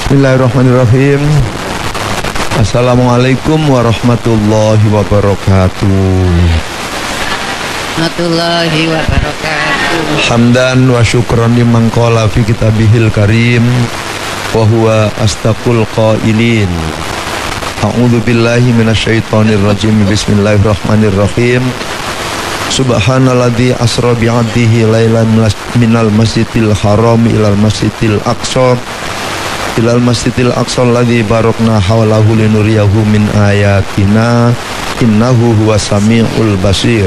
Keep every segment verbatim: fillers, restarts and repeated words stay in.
Bismillahirrahmanirrahim. Assalamualaikum warahmatullahi wabarakatuh. Warahmatullahi wabarakatuh. Hamdan wa syukran liman qala fi kitabihil karim wa huwa astaqul qailin. A'udzu billahi minasyaitonir rajim. Bismillahirrahmanirrahim. Subhanalladzi asra bi 'abdihi lailan minal masjidil haram ilal masjidil aqsa ilal masjidil aqsa alladzi barakna hawlahu linuriyahu min ayatina innahu huwas samiul basir.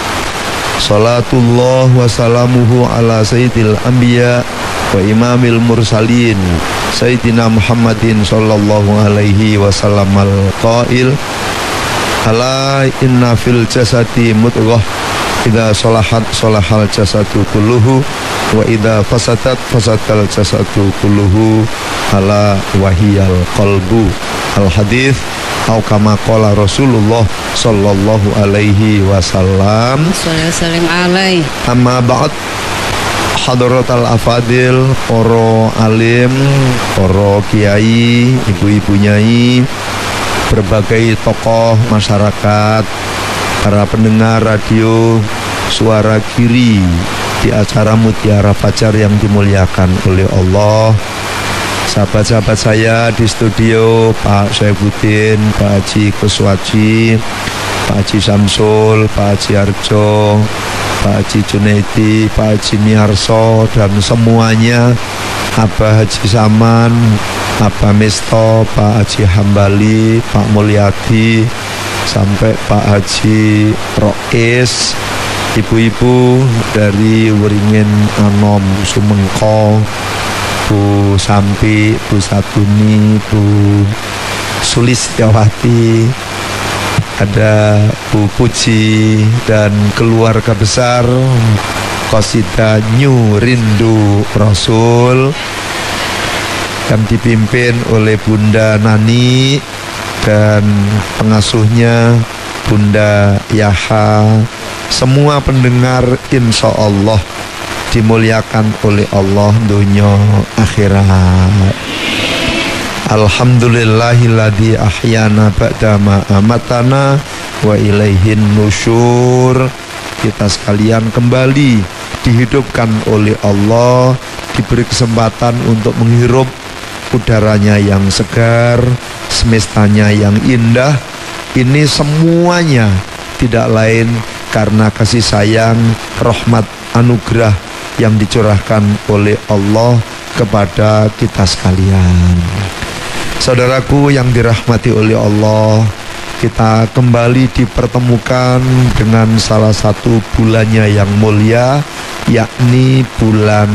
Salatullah wa salamuhu ala sayyidil anbiya wa imamil mursalin sayyidina Muhammadin sallallahu alaihi wasallam al-qail ala inna fil jasadi mudghah idza salahat salahal jasadu kulluhu wa idza fasadat fasadal jasadu kulluhu ala wahiyal qalbu. Al hadis au kama qala Rasulullah sallallahu alaihi wasallam. Sallallahu alaihi. Amma ba'd, hadratal afadil, para alim, para kiai, ibu-ibu nyai, berbagai tokoh masyarakat, para pendengar radio Suara Kiri di acara Mutiara Fajar yang dimuliakan oleh Allah. Sahabat-sahabat saya di studio, Pak Saifuddin, Pak Haji Kuswaji, Pak Haji Samsul, Pak Haji Arjo, Pak Haji Junaidi, Pak Haji Miarso, dan semuanya, Abah Haji Saman, Abah Misto, Pak Haji Hambali, Pak Mulyadi, sampai Pak Haji Rois, ibu-ibu dari Weringen Anom Sumengko, Bu Sampi, Bu Satuni, Bu Sulistiawati, ada Bu Puji, dan keluarga besar Qasidah New Rindu Rasul yang dipimpin oleh Bunda Nani dan pengasuhnya Bunda Yaha. Semua pendengar insya Allah dimuliakan oleh Allah dunia akhirat. Alhamdulillahilladzi ahyana ba'dama amatana wa ilaihin nusyur. Kita sekalian kembali dihidupkan oleh Allah, diberi kesempatan untuk menghirup udaranya yang segar, semestanya yang indah. Ini semuanya tidak lain karena kasih sayang, rahmat, anugerah yang dicurahkan oleh Allah kepada kita sekalian. Saudaraku yang dirahmati oleh Allah, kita kembali dipertemukan dengan salah satu bulannya yang mulia, yakni bulan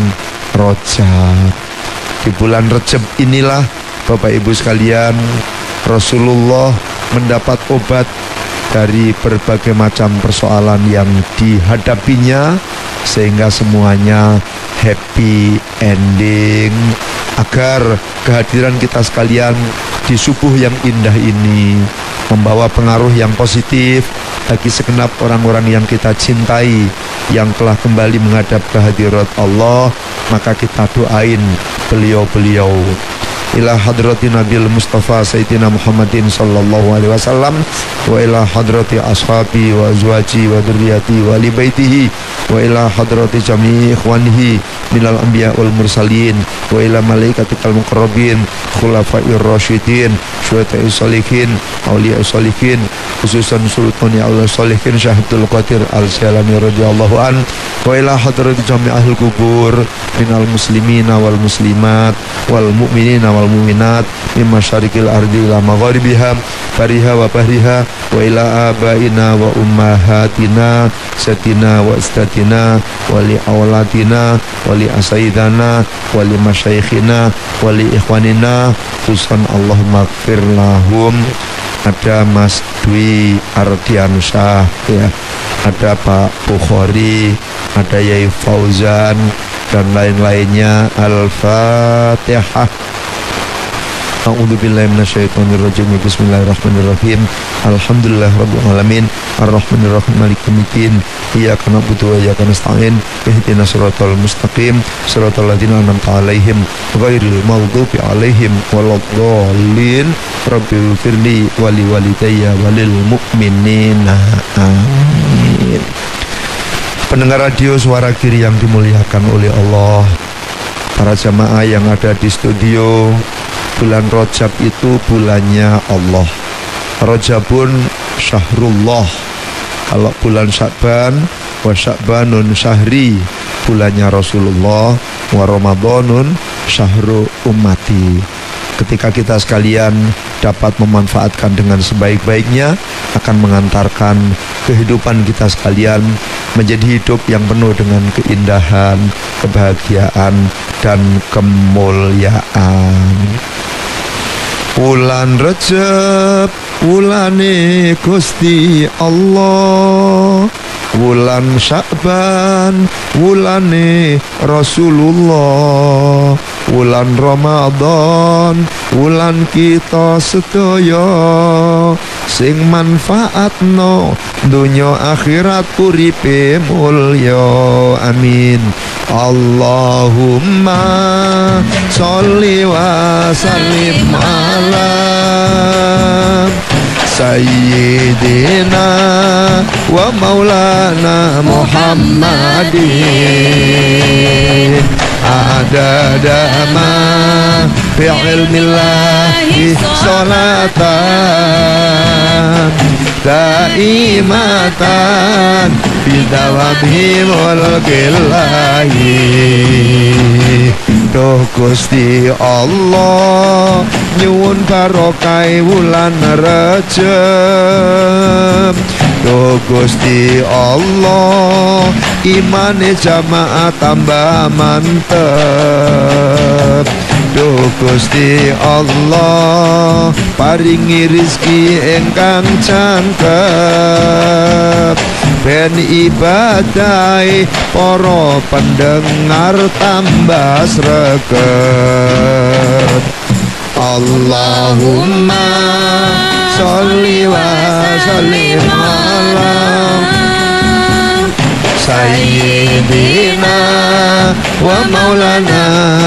Rajab. Di bulan Rajab inilah Bapak Ibu sekalian, Rasulullah mendapat obat dari berbagai macam persoalan yang dihadapinya, sehingga semuanya happy ending. Agar kehadiran kita sekalian di subuh yang indah ini membawa pengaruh yang positif bagi segenap orang-orang yang kita cintai, yang telah kembali menghadap kehadirat Allah, maka kita doain beliau-beliau. Ila hadrati Nabil Mustafa Sayyidina Muhammadin sallallahu alaihi wasallam wa ila hadrati ashabi wa azwaji wa dzurriyyati wa li baitihi wa ila hadrati jami'i ikhwanihi minal anbiya wal mursalin wa ila malaikatil muqarrabin khulafa'ir rasyidin syuhada'is sholihin auliya'is sholihin, khususan sultani Allah sholihin Syahidul Qadir Al-Jalani radhiyallahu an, wa ila hadrati jami'ahil kubur minal muslimina wal muslimat wal mu'minina wal mu'minat min masyariqil ardi ila magharibiha bariha wa bahriha wa ila abaina wa ummahatina sayyidina wa istatina wa li awladina wa li asaidana wa li masyayikhina wa li ikhwanina khususan Allahumma gfir lahum. Ada Mas Dwi Ardiansyah, ya, ada Pak Bukhari, ada Yai Fauzan dan lain-lainnya. Al-Fatihah. A'udzubillahi minasyaitonirrajim. Bismillahirrahmanirrahim. Alhamdulillahirabbil alamin. Arrahmanirrahim. Maliki yaumiddin. Iyyaka na'budu wa iyyaka nasta'in. Ihdinas siratal mustaqim. Siratal ladzina an'amta 'alaihim ghairil maghdubi 'alaihim waladdallin. Rabbil firli wali walidayya walil mu'minina. Amin. Pendengar radio Suara Kiri yang dimuliakan oleh Allah, para jamaah yang ada di studio, bulan Rajab itu bulannya Allah. Rajabun syahrullah. Kalau bulan Sya'ban, wa Sya'banun syahri, bulannya Rasulullah, wa Ramadanun syahru ummati. Ketika kita sekalian dapat memanfaatkan dengan sebaik-baiknya, akan mengantarkan kehidupan kita sekalian menjadi hidup yang penuh dengan keindahan, kebahagiaan, dan kemuliaan. Wulan Rajab, wulane Gusti Allah. Wulan Sya'ban, wulane Rasulullah. Wulan Ramadan, wulan kita sedaya, sing manfaatno dunya akhirat uripe mulya. Amin. Allahumma sholli wa sallim ala Sayyidina wa maulana Muhammadin adada ma fi ilmillahi salatan daimatan bidawami mulkillahi. Duh Gusti Allah, nyuwun barokah wulan Rajab. Duh Gusti Allah, imane jamaah tambah mantep. Duh Gusti Allah, paringi rizki ingkang cangkep, ben ibadai para pendengar tambah sregep. Allahumma sholli wa sallim ala Sayyidina wa maulana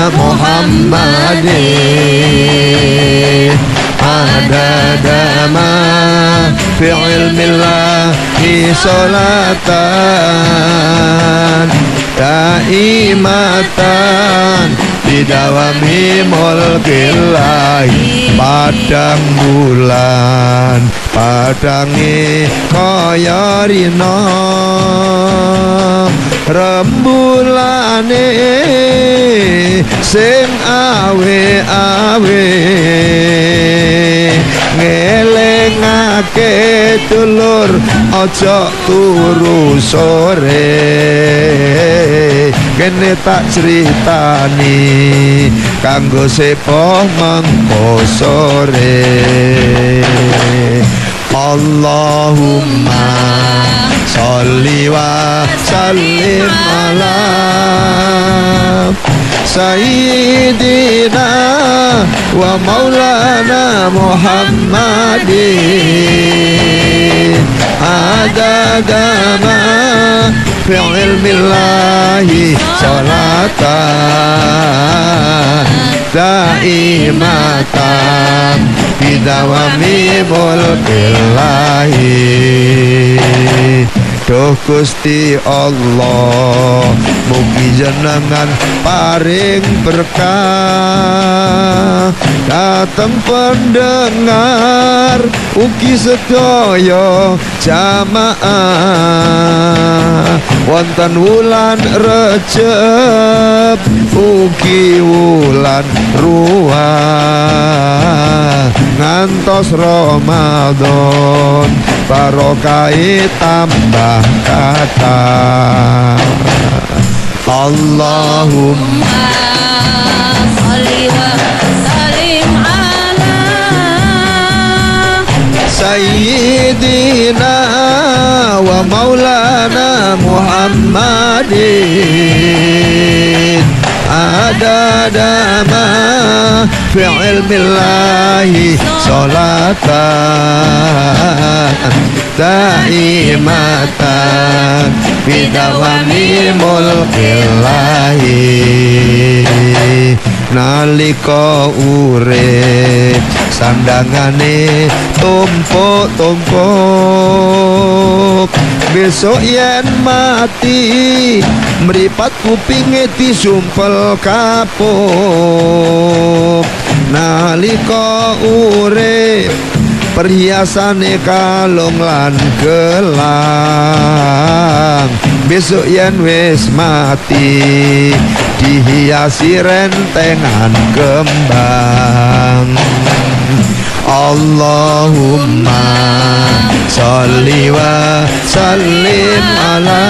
Muhammadin adada ma fi ilmillahi salatan daimatan bidawami mulkillahi. Padang bulan padange kaya rina, rembulane sing awe-awe, ngelingake dulur aja turu sore. Kene tak critani kanggo sepoh mengko sore. Allahumma sholli wa sallim ala Sayyidina wa maulana Muhammadin adada ma fi ilmillahi salatan daimatan bidawami mulkillahi. Duh Gusti Allah, mugi jenengan paring berkah dateng pendengar ugi sedaya jamaah wonten wulan Rajab ugi wulan Ruah ngantos Ramadan barokai tambah kata. Allahumma sholli wa sallim ala Sayyidina wa maulana Muhammadin adada ma bi'ilmillahi sholatan daimatan bidawami mulkillahi nalika urip sandangane tumpuk-tumpuk besok yen mati mripat kupinge disumpel kapuk nalika urip perhiasane kalung lan gelang besok yen wis mati dihiasi rentengan kembang Allahumma sholli wa sallim ala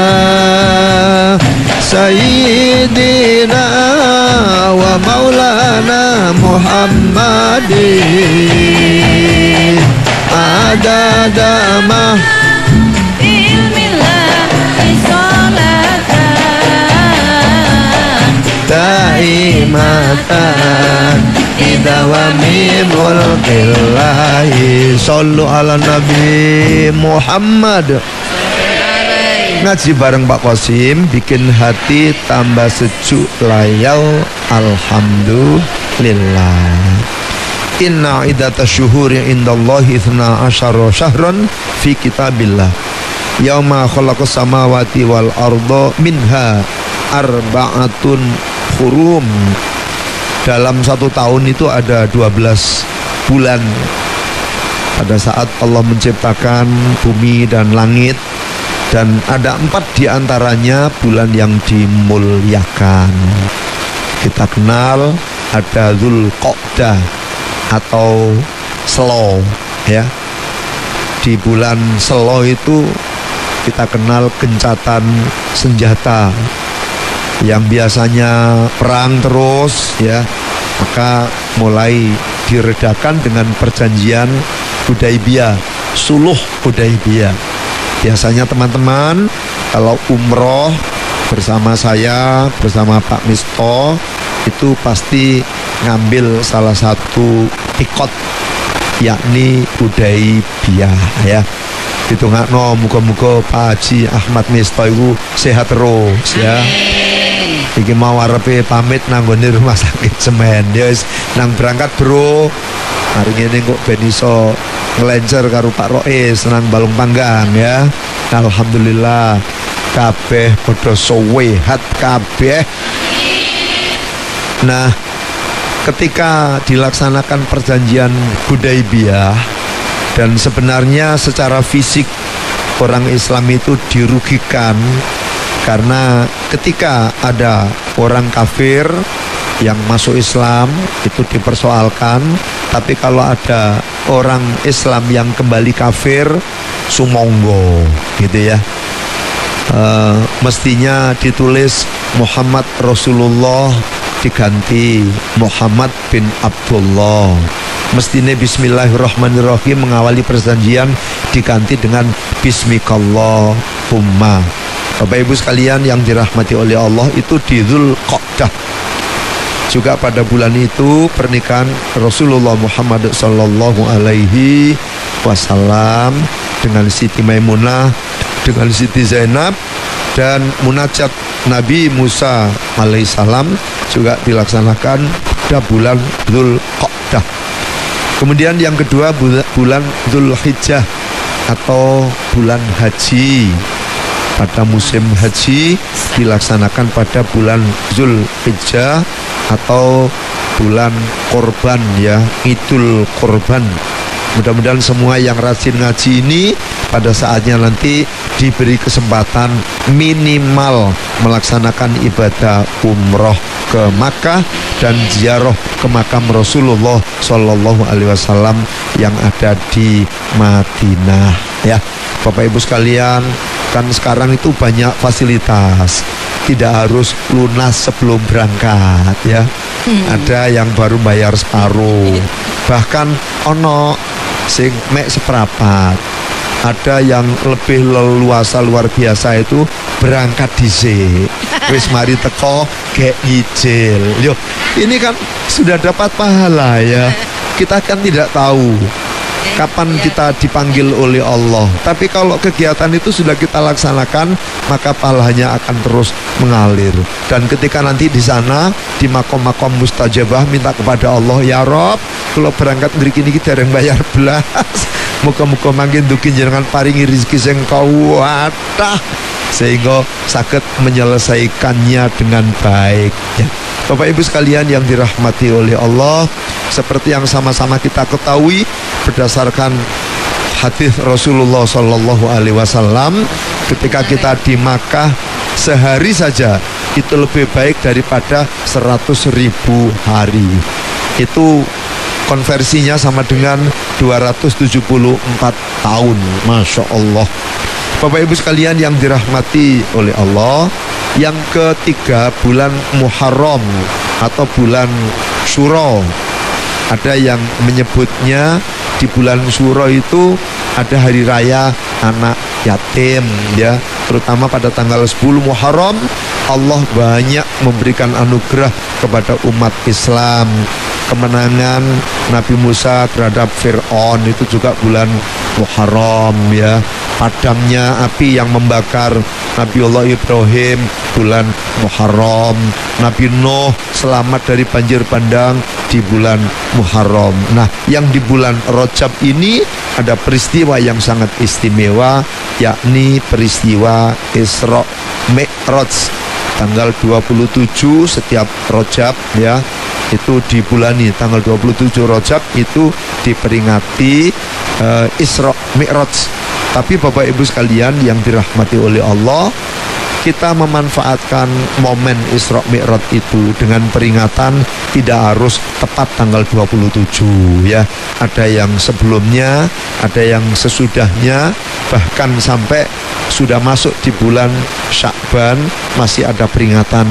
sayyidina wa maulana Muhammadin adada ma daimatan idawami mulkillahi sallu ala nabi Muhammad. Ngaji bareng Pak Qasim bikin hati tambah sejuk layau alhamdulillah. Inna iddata syuhuri indallahi ithna asyara syahran fi kitabillah yauma khalaqas samawati wal arda minha arba'atun hurum. Dalam satu tahun itu ada dua belas bulan. Pada saat Allah menciptakan bumi dan langit, dan ada empat diantaranya bulan yang dimuliakan. Kita kenal ada Dzulqa'dah atau Selo, ya. Di bulan Selo itu kita kenal gencatan senjata yang biasanya perang terus, ya, maka mulai diredakan dengan perjanjian Hudaibiyah, Suluh Hudaibiyah. Biasanya teman-teman kalau umroh bersama saya, bersama Pak Misto, itu pasti ngambil salah satu ikot, yakni Hudaibiyah, ya. Ditungakno muga-muga Pak Haji Ahmad Misto itu sehat terus, ya. Iki mau arepe pamit nanggone rumah sakit semen. Ya wis nang berangkat, Bro. Hari ini kok ben iso ngelencer karo Pak Rois nang Balung Panggang, ya. Alhamdulillah kabeh padha sehat kabeh. Nah, ketika dilaksanakan perjanjian Hudaibiyah, dan sebenarnya secara fisik orang Islam itu dirugikan karena ketika ada orang kafir yang masuk Islam itu dipersoalkan, tapi kalau ada orang Islam yang kembali kafir, sumonggo, gitu ya. E, mestinya ditulis Muhammad Rasulullah diganti Muhammad bin Abdullah. Mestinya Bismillahirrahmanirrahim mengawali perjanjian diganti dengan Bismikallahumma. Bapak Ibu sekalian yang dirahmati oleh Allah, itu di Dzulqa'dah. Juga pada bulan itu pernikahan Rasulullah Muhammad sallallahu alaihi wasallam dengan Siti Maimunah, dengan Siti Zainab, dan munajat Nabi Musa alaihissalam juga dilaksanakan pada bulan Dzulqa'dah. Kemudian yang kedua bulan Dzulhijjah atau bulan haji. Pada musim haji dilaksanakan pada bulan Dzulhijjah atau bulan korban, ya, Idul Korban. Mudah-mudahan semua yang rajin ngaji ini pada saatnya nanti diberi kesempatan minimal melaksanakan ibadah umroh ke Makkah dan ziarah ke makam Rasulullah Shallallahu Alaihi Wasallam yang ada di Madinah, ya. Bapak Ibu sekalian, kan sekarang itu banyak fasilitas, tidak harus lunas sebelum berangkat, ya. Hmm. Ada yang baru bayar separuh, bahkan ono sing mek seprapat. Ada yang lebih leluasa luar biasa itu berangkat dhisik. Wis mari teko gek ngijil. Yo, ini kan sudah dapat pahala ya. Kita kan tidak tahu kapan kita dipanggil oleh Allah. Tapi kalau kegiatan itu sudah kita laksanakan, maka pahalanya akan terus mengalir. Dan ketika nanti di sana di makom-makom mustajabah minta kepada Allah, ya Rob, kalau berangkat mriki niki dereng bayar belas. Muga-muga mangke dugi jenengan paringi rezeki sing kathah sehingga sakit menyelesaikannya dengan baik ya. Bapak Ibu sekalian yang dirahmati oleh Allah, seperti yang sama-sama kita ketahui berdasarkan hadis Rasulullah Shallallahu Alaihi Wasallam, ketika kita di Makkah sehari saja itu lebih baik daripada seratus ribu hari. Itu konversinya sama dengan dua ratus tujuh puluh empat tahun. Masya Allah. Bapak Ibu sekalian yang dirahmati oleh Allah, yang ketiga bulan Muharram atau bulan Syuro. Ada yang menyebutnya di bulan Syuro itu ada hari raya anak yatim ya, terutama pada tanggal sepuluh Muharram Allah banyak memberikan anugerah kepada umat Islam. Kemenangan Nabi Musa terhadap Fir'aun itu juga bulan Muharram ya. Padamnya api yang membakar Nabiullah Ibrahim bulan Muharram. Nabi Nuh selamat dari banjir bandang di bulan Muharram. Nah, yang di bulan Rajab ini ada peristiwa yang sangat istimewa, yakni peristiwa Isra Mi'raj. Tanggal dua puluh tujuh setiap Rajab ya, itu dibulani tanggal dua puluh tujuh Rajab itu diperingati uh, Isra Mi'raj. Tapi Bapak Ibu sekalian yang dirahmati oleh Allah, kita memanfaatkan momen Isra Mi'raj itu dengan peringatan tidak harus tepat tanggal dua puluh tujuh ya. Ada yang sebelumnya, ada yang sesudahnya, bahkan sampai sudah masuk di bulan Sya'ban masih ada peringatan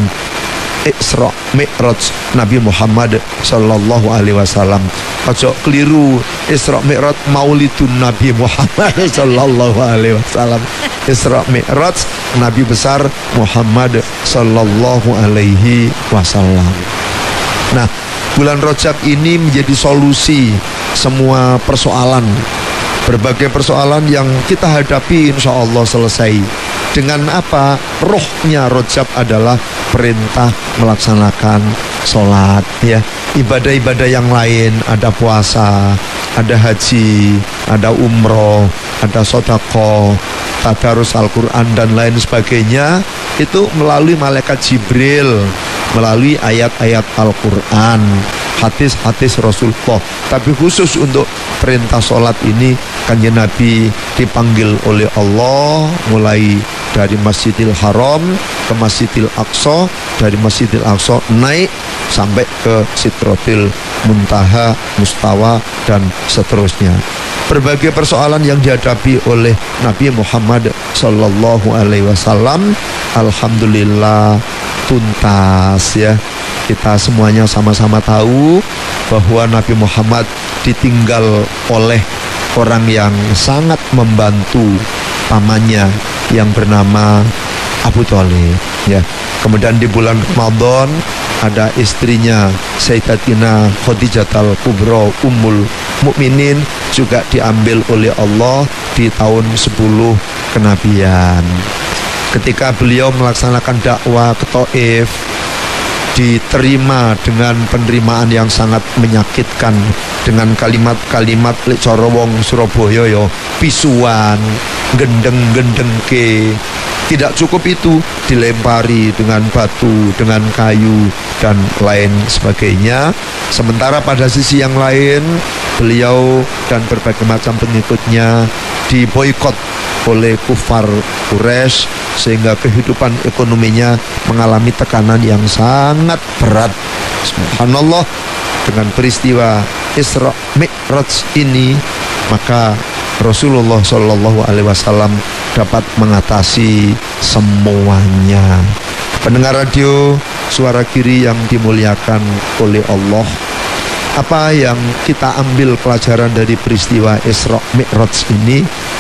Isra Mi'raj Nabi Muhammad Sallallahu Alaihi Wasallam. Ojo keliru, Isra Mi'raj Maulidun Nabi Muhammad Sallallahu Alaihi Wasallam. Isra Mi'raj Nabi besar Muhammad Sallallahu Alaihi Wasallam. Nah, bulan Rajab ini menjadi solusi semua persoalan. Berbagai persoalan yang kita hadapi insya Allah selesai. Dengan apa? Rohnya Rajab adalah perintah melaksanakan sholat ya. Ibadah-ibadah yang lain, ada puasa, ada haji, ada umroh, ada sodako, tadarus Al-Quran dan lain sebagainya, itu melalui malaikat Jibril, melalui ayat-ayat Al-Quran, hadis-hadis Rasulullah. Tapi khusus untuk perintah sholat ini, Kanjeng Nabi dipanggil oleh Allah mulai dari Masjidil Haram ke Masjidil Aqsa, dari Masjidil Aqsa naik sampai ke Sidratil Muntaha, Mustawa dan seterusnya. Berbagai persoalan yang dihadapi oleh Nabi Muhammad Sallallahu Alaihi Wasallam, alhamdulillah tuntas ya. Kita semuanya sama-sama tahu bahwa Nabi Muhammad ditinggal oleh orang yang sangat membantu pamannya yang bernama Abu Thalib ya. Kemudian di bulan Ramadan ada istrinya Sayyidatina Khadijatul Kubra Ummul Mukminin juga diambil oleh Allah di tahun sepuluh kenabian. Ketika beliau melaksanakan dakwah ke Taif, diterima dengan penerimaan yang sangat menyakitkan, dengan kalimat-kalimat lek cara wong Surabaya yo pisuan, gendeng-gendeng ke. Tidak cukup itu, dilempari dengan batu, dengan kayu dan lain sebagainya. Sementara pada sisi yang lain, beliau dan berbagai macam pengikutnya diboikot oleh kufar Quraisy, sehingga kehidupan ekonominya mengalami tekanan yang sangat berat. Subhanallah, dengan peristiwa Isra Mi'raj ini, maka Rasulullah Shallallahu Alaihi Wasallam dapat mengatasi semuanya. Pendengar radio Suara Kiri yang dimuliakan oleh Allah, apa yang kita ambil pelajaran dari peristiwa Isra Mi'raj ini?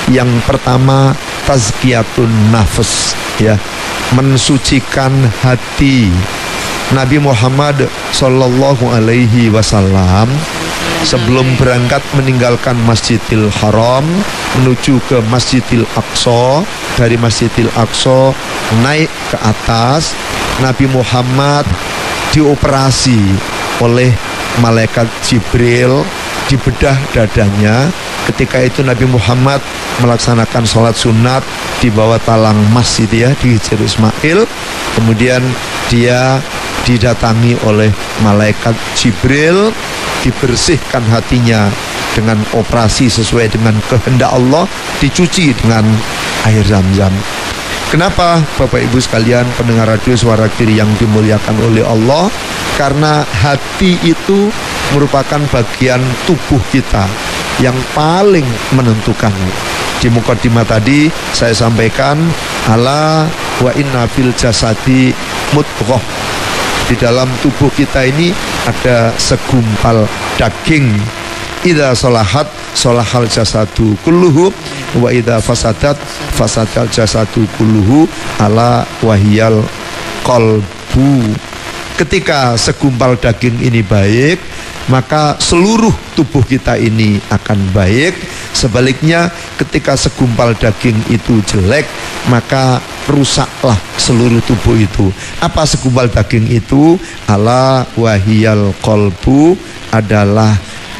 Yang pertama tazkiyatun nafs, ya, mensucikan hati. Nabi Muhammad Sallallahu Alaihi Wasallam sebelum berangkat meninggalkan Masjidil Haram menuju ke Masjidil Aqsa, dari Masjidil Aqsa naik ke atas, Nabi Muhammad dioperasi oleh malaikat Jibril, dibedah dadanya. Ketika itu Nabi Muhammad melaksanakan sholat sunat di bawah talang masjid, ya, di Hijr Ismail. Kemudian dia didatangi oleh malaikat Jibril, dibersihkan hatinya dengan operasi sesuai dengan kehendak Allah, dicuci dengan air Zam-Zam. Kenapa Bapak Ibu sekalian pendengar radio Suara Kiri yang dimuliakan oleh Allah? Karena hati itu merupakan bagian tubuh kita yang paling menentukan. Di mukadimah tadi saya sampaikan, ala wa inna fil jasadi mudghah. Di dalam tubuh kita ini ada segumpal daging. Idza salahat salahal jasadu kulluhu wa idza fasadat fasadal jasadu kulluhu ala wahiyal qalbu. Ketika segumpal daging ini baik, maka seluruh tubuh kita ini akan baik. Sebaliknya, ketika segumpal daging itu jelek, maka rusaklah seluruh tubuh itu. Apa segumpal daging itu? Ala wahiyal qalbu, adalah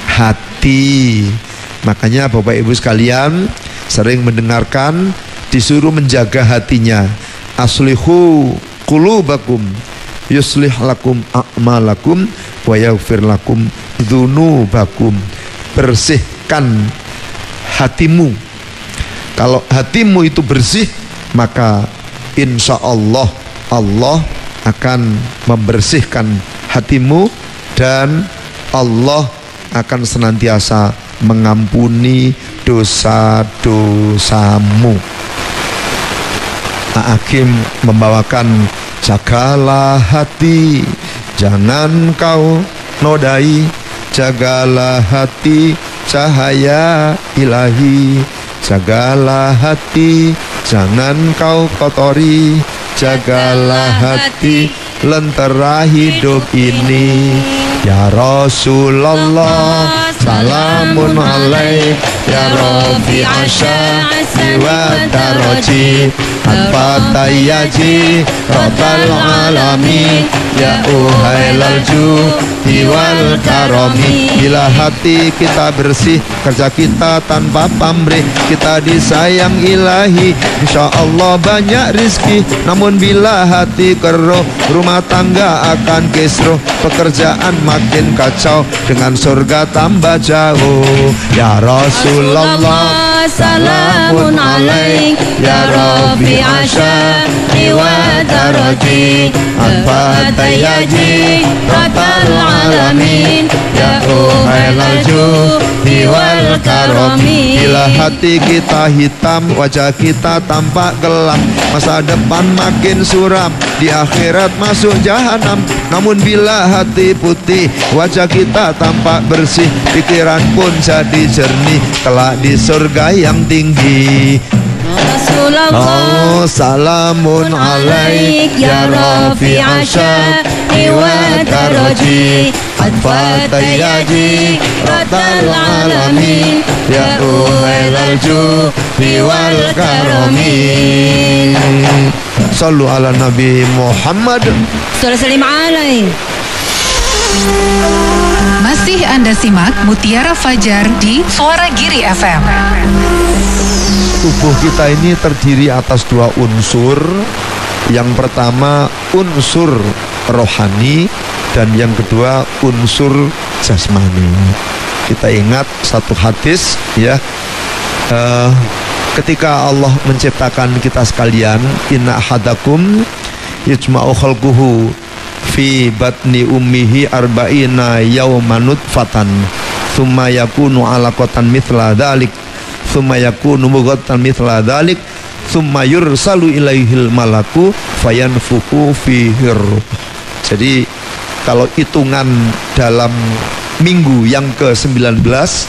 hati. Makanya Bapak Ibu sekalian sering mendengarkan disuruh menjaga hatinya. Aslihu qulubakum yuslih lakum a'malakum wa yaghfir lakum dzunubakum. Bersihkan hatimu. Kalau hatimu itu bersih, maka insya Allah Allah akan membersihkan hatimu dan Allah akan senantiasa mengampuni dosa-dosamu. Hakim membawakan, jagalah hati, jangan kau nodai, jagalah hati, cahaya ilahi, jagalah hati, jangan kau kotori, jagalah hati, lentera hidup ini. Ya Rasulullah, salamun alaik, ya Rabbi asya'asi wa daraji, al-fatayaji, rabbal alamin, ya uhailal juhi wal karami. Bila hati kita bersih, kerja kita tanpa pamrih, kita disayang ilahi, insya Allah banyak rizki. Namun bila hati keruh, rumah tangga akan kisruh, pekerjaan makin kacau, dengan surga tambah jauh. Ya Rasulullah, salamun alaik, ya Rabbi asya'ni wa daraji, al-fatayaji, rabbal alamin, ya uhailal juhi wal karami. Bila hati kita hitam, wajah kita tampak gelap, masa depan makin suram, di akhirat masuk jahanam. Namun bila hati putih, wajah kita tampak bersih, pikiran pun jadi jernih, kelak di surga yang tinggi. Oh, salamun alaik, ya Rabbi asya'ni wa daraji, al-fatayaji, rabbal alamin, ya uhailal juhi wal karami. Sallu ala Nabi Muhammad. Salam alaih. Masih Anda simak Mutiara Fajar di Suara Giri F M. Tubuh kita ini terdiri atas dua unsur. Yang pertama unsur rohani dan yang kedua unsur jasmani. Kita ingat satu hadis, ya, uh, ketika Allah menciptakan kita sekalian, inna ahadakum yajma'u khalquhu fi batni ummihi arba'ina yawman nutfatan thumma yakunu alaqatan mithla dhalik thumma yakunu mudghatan mithla dhalik thumma yursalu ilaihil malaku fayanfuku fihi ruh. Jadi kalau hitungan dalam minggu yang ke sembilan belas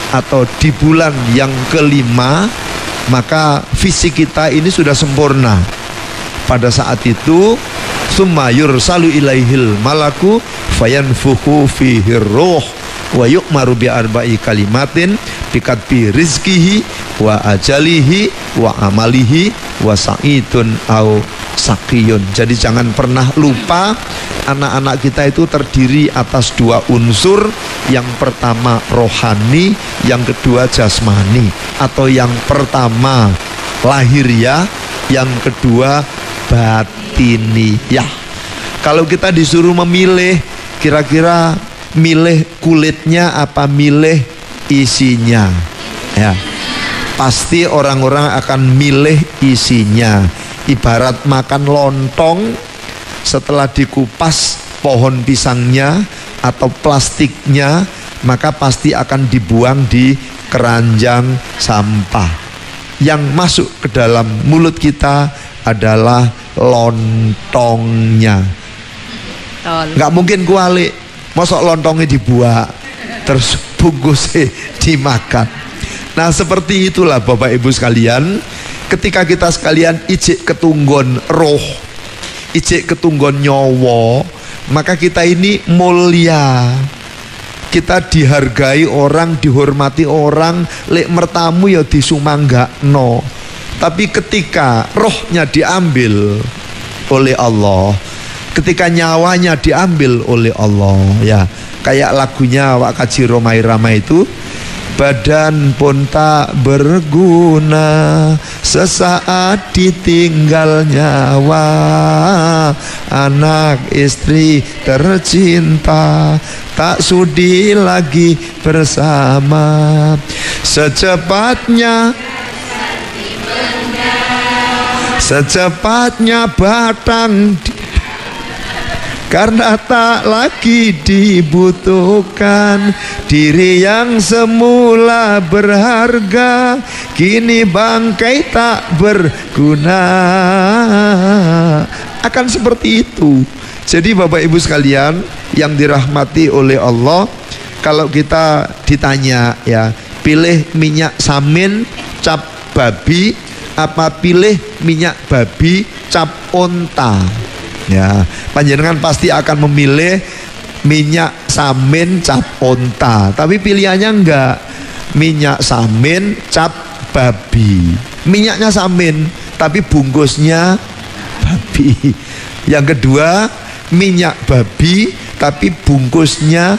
atau di bulan yang kelima, maka fisik kita ini sudah sempurna. Pada saat itu summa yursalu ilaihil malaku fayanfukhu fihi ruh wa yu'maru bi arba'i kalimatin bikatbi rizkihi wa ajalihi wa amalihi wa sa'idun au saqiyun. Jadi jangan pernah lupa, anak-anak kita itu terdiri atas dua unsur. Yang pertama rohani, yang kedua jasmani. Atau yang pertama lahiriah, yang kedua batiniyah. Kalau kita disuruh memilih, kira-kira milih kulitnya apa milih isinya? Ya, pasti orang-orang akan milih isinya. Ibarat makan lontong, setelah dikupas pohon pisangnya atau plastiknya, maka pasti akan dibuang di keranjang sampah. Yang masuk ke dalam mulut kita adalah lontongnya. Nggak mungkin kualik, mosok lontongnya dibuang terus bungkusnya dimakan. Nah seperti itulah Bapak Ibu sekalian, ketika kita sekalian ijik ketunggon roh, ijik ketunggon nyawa, maka kita ini mulia. Kita dihargai orang, dihormati orang, lek mertamu ya disumanggakno. Tapi ketika rohnya diambil oleh Allah, ketika nyawanya diambil oleh Allah, ya kayak lagunya Wak Kaji Romai Rama itu, badan pun tak berguna sesaat ditinggal nyawa, anak istri tercinta tak sudi lagi bersama, secepatnya secepatnya batang di, karena tak lagi dibutuhkan. Diri yang semula berharga kini bangkai tak berguna. Akan seperti itu. Jadi Bapak Ibu sekalian yang dirahmati oleh Allah, kalau kita ditanya ya, pilih minyak samin cap babi apa pilih minyak babi cap onta, ya panjenengan pasti akan memilih minyak samin cap onta. Tapi pilihannya enggak, minyak samin cap babi. Minyaknya samin tapi bungkusnya babi. Yang kedua minyak babi tapi bungkusnya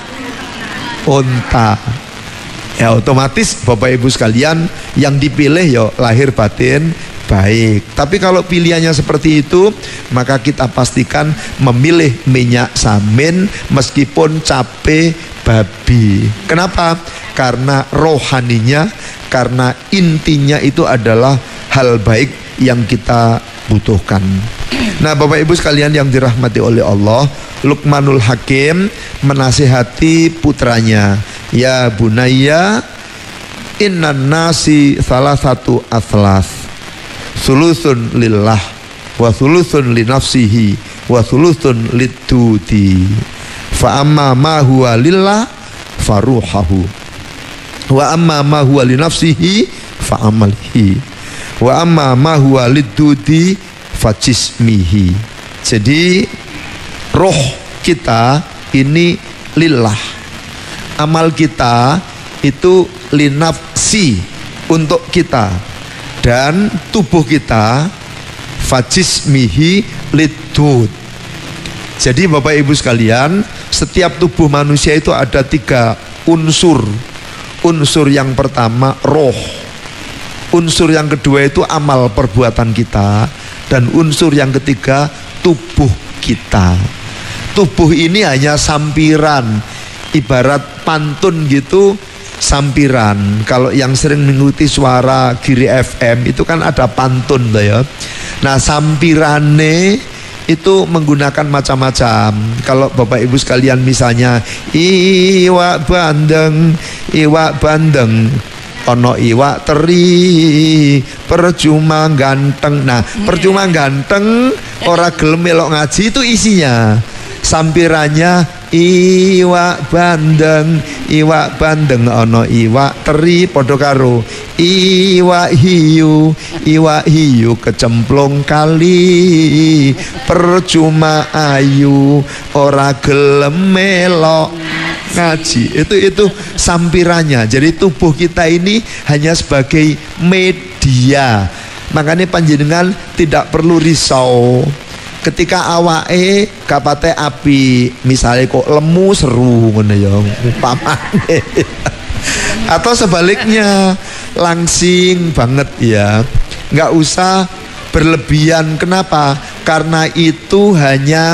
onta. Ya otomatis Bapak Ibu sekalian yang dipilih ya lahir batin baik. Tapi kalau pilihannya seperti itu, maka kita pastikan memilih minyak samin meskipun cape babi. Kenapa? Karena rohaninya, karena intinya itu adalah hal baik yang kita butuhkan. Nah Bapak Ibu sekalian yang dirahmati oleh Allah, Luqmanul Hakim menasihati putranya, ya bunayya innan nasi salah satu aslas, sulusun lillah wa sulusun li nafsihi wa sulusun lidduti, fa amma ma huwa lillah faruhahu wa amma ma huwa li nafsihi fa amalihi wa amma ma huwa lidduti fa jismihi. Jadi roh kita ini lillah, amal kita itu linafsi untuk kita, dan tubuh kita fajismihi lidud. Jadi Bapak Ibu sekalian, setiap tubuh manusia itu ada tiga unsur. Unsur yang pertama roh, unsur yang kedua itu amal perbuatan kita, dan unsur yang ketiga tubuh kita. Tubuh ini hanya sampiran, ibarat pantun gitu, sampiran. Kalau yang sering mengikuti suara Giri F M itu kan ada pantun tuh ya. Nah sampirane itu menggunakan macam-macam. Kalau Bapak Ibu sekalian misalnya iwak bandeng, iwak bandeng, ono iwak teri, percuma ganteng. Nah percuma ganteng, ora gelem melok ngaji, itu isinya sampirannya iwak bandeng, iwak bandeng ana iwak teri padha karo iwak hiu, iwak hiu kecemplung kali, percuma ayu ora gelem melok ngaji. Itu itu sampirannya. Jadi tubuh kita ini hanya sebagai media. Makanya panjenengan tidak perlu risau ketika awake kapate api, misalnya kok lemu seru ngono ya umpamane. Atau sebaliknya langsing banget ya, nggak usah berlebihan. Kenapa? Karena itu hanya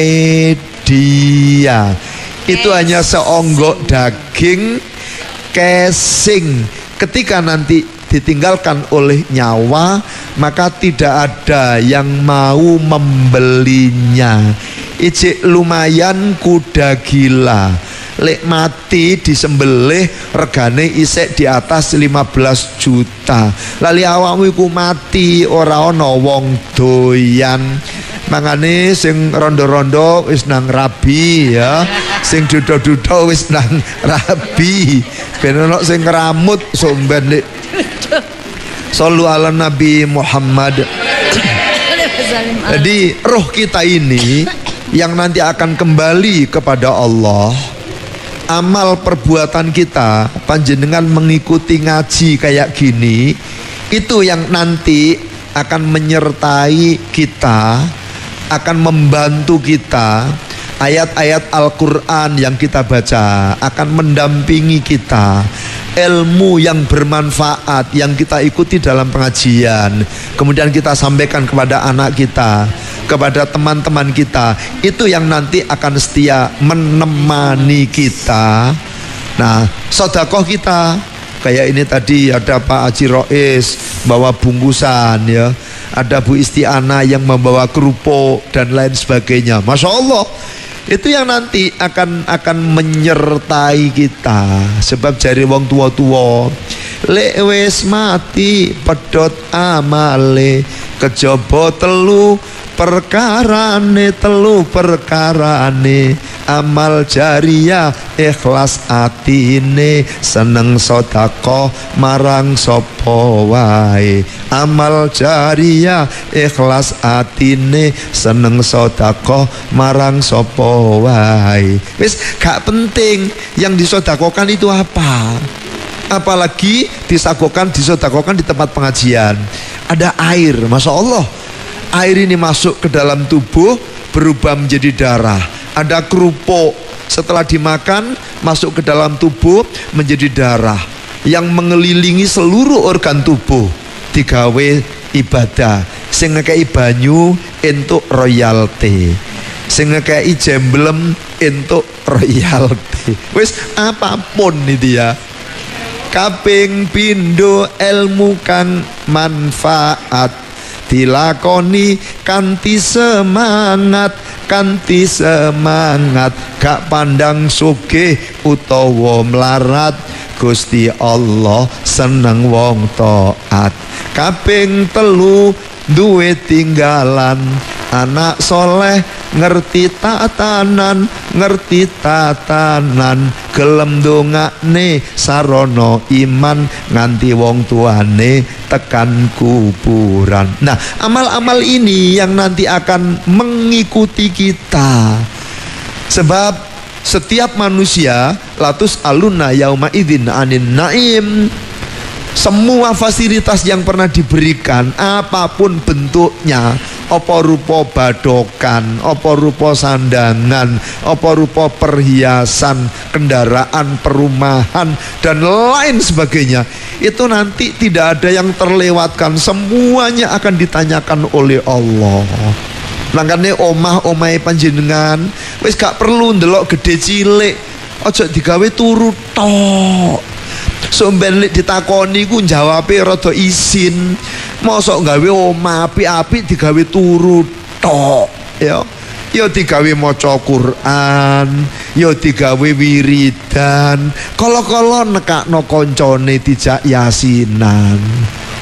media, itu hanya seonggok daging casing. Ketika nanti ditinggalkan oleh nyawa, maka tidak ada yang mau membelinya. Ijik lumayan kuda gila, lek mati disembelih regane isek di atas lima belas juta. Lali awakmu iku mati ora ana wong doyan. Mangane sing rondo-rondo wis nang rabi ya, sing duda-duda wis nang rabi. Ben ono sing ngeramut somben lek. Sallu ala Nabi Muhammad. Jadi roh kita ini yang nanti akan kembali kepada Allah. Amal perbuatan kita, panjenengan mengikuti ngaji kayak gini, itu yang nanti akan menyertai kita, akan membantu kita. Ayat-ayat Al-Quran yang kita baca akan mendampingi kita. Ilmu yang bermanfaat yang kita ikuti dalam pengajian, kemudian kita sampaikan kepada anak kita, kepada teman-teman kita, itu yang nanti akan setia menemani kita. Nah, sedekah kita kayak ini tadi, ada Pak Haji Rois bawa bungkusan ya, ada Bu Istiana yang membawa kerupuk dan lain sebagainya. Masya Allah, itu yang nanti akan akan menyertai kita. Sebab jari wong tua-tua, lek wis mati pedot amale, kejaba telu perkarane, telu perkarane, amal jariyah ikhlas atine, seneng sedekah marang sapa wae. Amal jariyah ikhlas atine, seneng sedekah marang sapa wae. Wis gak penting yang disedekahkan itu apa. Apalagi disagokan, disedekahkan di tempat pengajian. Ada air, Masya Allah. Air ini masuk ke dalam tubuh, berubah menjadi darah. Ada kerupuk, setelah dimakan masuk ke dalam tubuh menjadi darah yang mengelilingi seluruh organ tubuh. Digawe ibadah, sing ngekei banyu entuk royalti, sing ngekei jemblem entuk royalti. Wis apapun itu ya. Kaping pindo ilmu kang manfaat, dilakoni kanthi semangat, kanthi semangat, gak pandang sugih utawa mlarat, Gusti Allah seneng wong taat. Kaping telu duwe tinggalan, anak soleh ngerti tatanan, ngerti tatanan, gelem dongakne sarana iman, nganti wong tuane tekan kuburan. Nah, amal-amal ini yang nanti akan mengikuti kita. Sebab setiap manusia latus aluna yauma idzin anin naim. Semua fasilitas yang pernah diberikan, apapun bentuknya, apa rupa badokan, apa rupa sandangan, apa rupa perhiasan, kendaraan, perumahan, dan lain sebagainya, itu nanti tidak ada yang terlewatkan. Semuanya akan ditanyakan oleh Allah. Makanya omah-omah panjenengan wis gak perlu ndelok gede cilik, ojo digawe turu tok. Somben lek ditakoni ku jawabe rada isin. Mosok gawe omah apik-apik digawe turu tok ya. Ya digawe maca Quran, ya digawe wiridan. Kala-kala nekakno kancane dijak yasinan.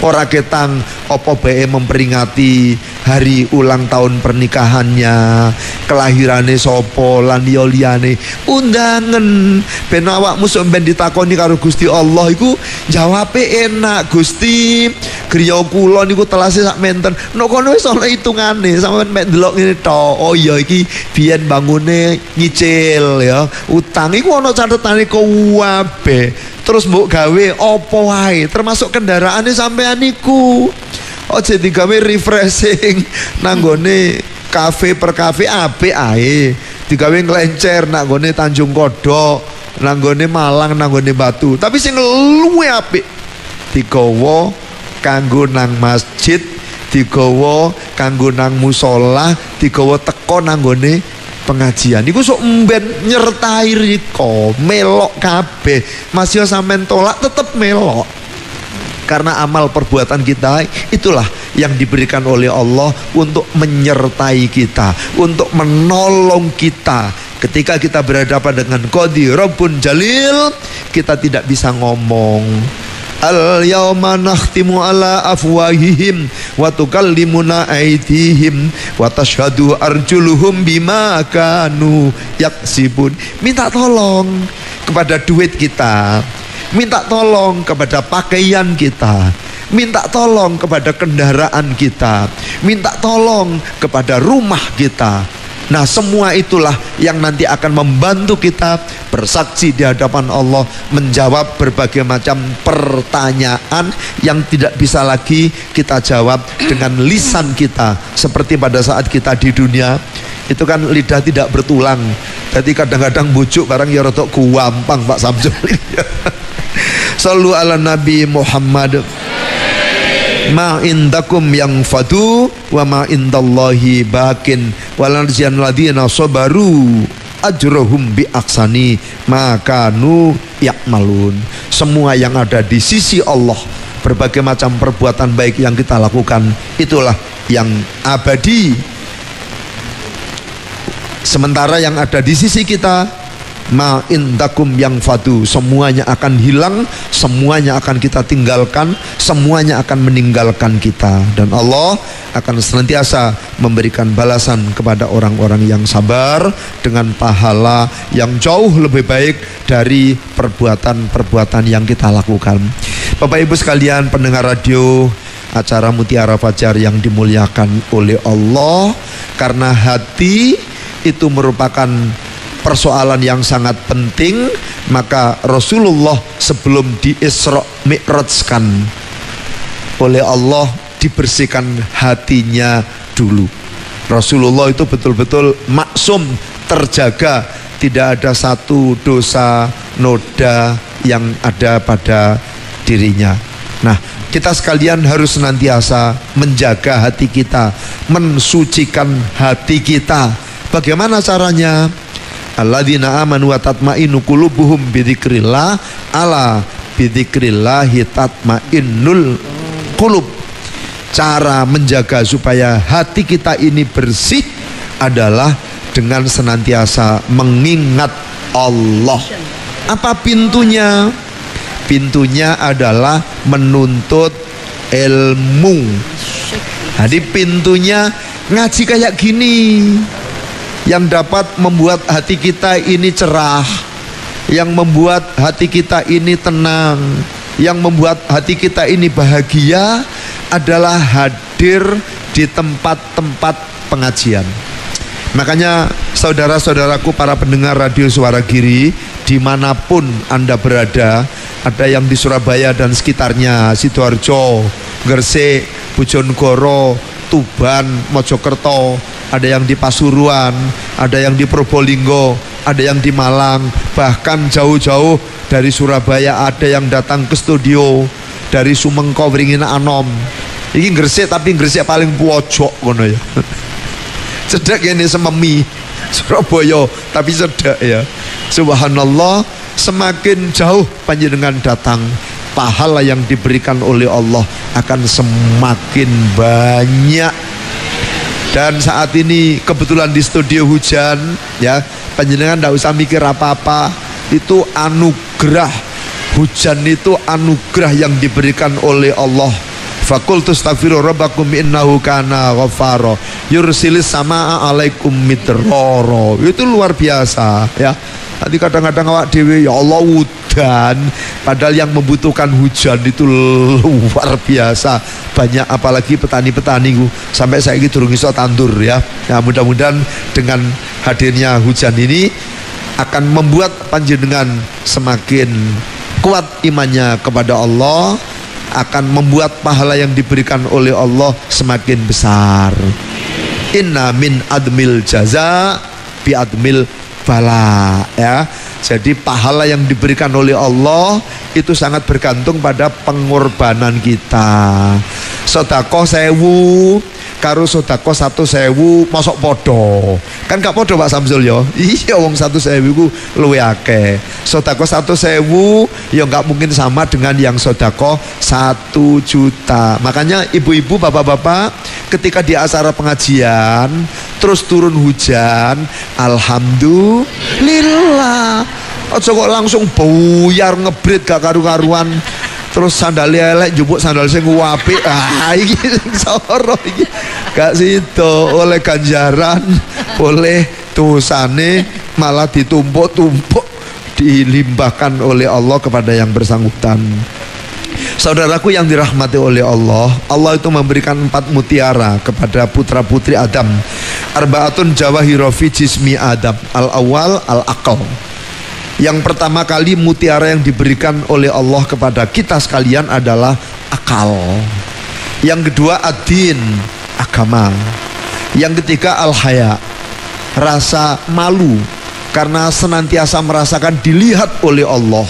ora ketang apa bae memperingati hari ulang tahun pernikahannya, kelahirane sapa lan liya liyane. Undangan ben awakmu sok ben ditakoni karo Gusti Allah iku jawabe enak. Gusti, griya kula niku telase sak menten. Nek kono wis ana hitungane, sampeyan mek ndelok ngene tok. Oh iya iki biyen bangune nyicil ya. Utang iku ana catetane kabeh. Terus mbok gawe apa wae, termasuk kendaraane sampean niku. Ojo digawe refreshing nanggone kafe per kafe apik ae. Digawe nglencer nanggone Tanjung Kodok, nanggone Malang, nanggone Batu. Tapi sing luwe apik digawa kanggo nang masjid, digawa kanggo nang musala, digawa teko nanggone pengajian. Iku sok mben nyertai riko, melok kabeh. Mas yo sampean tolak tetep melok. Karena amal perbuatan kita itulah yang diberikan oleh Allah untuk menyertai kita, untuk menolong kita. Ketika kita berhadapan dengan Qadi Rabbun Jalil, kita tidak bisa ngomong. Al yauma nakhtimu ala afwahihim wa tukallimuna aydihim wa tashhadu arjuluhum bima kanu yaksibun. Minta tolong kepada duit kita, minta tolong kepada pakaian kita, minta tolong kepada kendaraan kita, minta tolong kepada rumah kita. Nah, semua itulah yang nanti akan membantu kita bersaksi di hadapan Allah, menjawab berbagai macam pertanyaan yang tidak bisa lagi kita jawab dengan lisan kita. Seperti pada saat kita di dunia, itu kan lidah tidak bertulang. Jadi kadang-kadang bujuk barang ya rotok kuampang Pak Samsul. Sallu ala Nabi Muhammad. Ma indakum yang fadu wa ma indallahi bakin walanzian ladina sabaru ajrohum bi aksani makanu yakmalun. Semua yang ada di sisi Allah, berbagai macam perbuatan baik yang kita lakukan, itulah yang abadi. Sementara yang ada di sisi kita, ma indakum yang fadu, semuanya akan hilang, semuanya akan kita tinggalkan, semuanya akan meninggalkan kita. Dan Allah akan senantiasa memberikan balasan kepada orang-orang yang sabar dengan pahala yang jauh lebih baik dari perbuatan-perbuatan yang kita lakukan. Bapak Ibu sekalian pendengar radio acara Mutiara Fajar yang dimuliakan oleh Allah, karena hati itu merupakan persoalan yang sangat penting, maka Rasulullah sebelum di Isra Mi'rajkan oleh Allah dibersihkan hatinya dulu. Rasulullah itu betul-betul maksum, terjaga, tidak ada satu dosa noda yang ada pada dirinya. Nah, kita sekalian harus senantiasa menjaga hati kita, mensucikan hati kita. Bagaimana caranya? Alladzina amanu wa tatma'innu qulubuhum bidzikrillah, ala bidzikrillahi tatma'innul qulub. Cara menjaga supaya hati kita ini bersih adalah dengan senantiasa mengingat Allah. Apa pintunya? Pintunya adalah menuntut ilmu. Jadi pintunya ngaji kayak gini, yang dapat membuat hati kita ini cerah, yang membuat hati kita ini tenang, yang membuat hati kita ini bahagia adalah hadir di tempat-tempat pengajian. Makanya saudara-saudaraku para pendengar radio Suara Giri, dimanapun Anda berada, ada yang di Surabaya dan sekitarnya, Sidoarjo, Gresik, Bojonegoro, Tuban, Mojokerto, ada yang di Pasuruan, ada yang di Probolinggo, ada yang di Malang, bahkan jauh-jauh dari Surabaya ada yang datang ke studio dari Sumengko Wringin Anom. Ini Gresik tapi Gresik paling pojok kono ya. Cedek ini sememi Surabaya tapi cedek ya. Subhanallah, semakin jauh panjenengan datang, pahala yang diberikan oleh Allah akan semakin banyak. Dan saat ini kebetulan di studio hujan ya, panjenengan tidak usah mikir apa-apa, itu anugerah. Hujan itu anugerah yang diberikan oleh Allah Fakultu astaghfiru rabbakum innahu kana ghaffara yursilis samaa alaikum midrara. Itu luar biasa ya. Nanti kadang-kadang awak dewe ya Allah udan, padahal yang membutuhkan hujan itu luar biasa banyak, apalagi petani-petani ku sampai saya ini durung iso tandur ya. Nah, mudah-mudahan dengan hadirnya hujan ini akan membuat panjenengan semakin kuat imannya kepada Allah, akan membuat pahala yang diberikan oleh Allah semakin besar. Inna min admil jaza bi admil bala ya. Jadi pahala yang diberikan oleh Allah itu sangat bergantung pada pengorbanan kita. Sedekah sewu karo sedekah satu sewu masuk podo kan gak podo Pak Samsul ya. Iya wong satu sewu ku luwe akeh. Sedekah satu sewu ya gak mungkin sama dengan yang sedekah satu juta. Makanya ibu-ibu bapak-bapak ketika di acara pengajian terus turun hujan, alhamdulillah. Ojo kok langsung buyar ngebrit gak karu-karuan. Terus sandal elek njupuk sandal sing apik. Ah iki soro iki. Gak sido oleh ganjaran, oleh dosane malah ditumpuk-tumpuk dilimpahkan oleh Allah kepada yang bersangkutan. Saudaraku yang dirahmati oleh Allah, Allah itu memberikan empat mutiara kepada putra putri Adam. Arbaatun jawahiro fi jismi Adam. Al awal al aqal. Yang pertama kali mutiara yang diberikan oleh Allah kepada kita sekalian adalah akal. Yang kedua ad-din, agama. Yang ketiga al-haya, rasa malu karena senantiasa merasakan dilihat oleh Allah.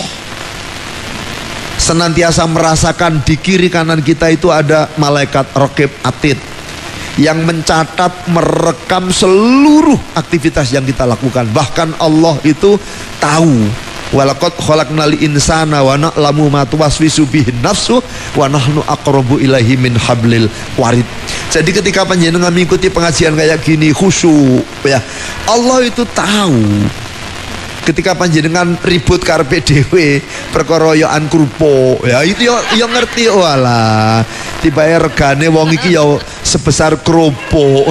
Senantiasa merasakan di kiri kanan kita itu ada malaikat raqib atid yang mencatat, merekam seluruh aktivitas yang kita lakukan. Bahkan Allah itu tahu. Walaqad khalaqnal insana wa na'lamu ma tuwaswisu bihin nafsu wa nahnu aqrabu ilaihi min hablil warid. Jadi ketika panjenengan mengikuti pengajian kayak gini khusyuk ya, Allah itu tahu. Ketika panjenengan ribut karepe dhewe perkara yo an krupuk ya, itu yo yo ngerti walah dibayar regane wong iki yo sebesar kerupuk.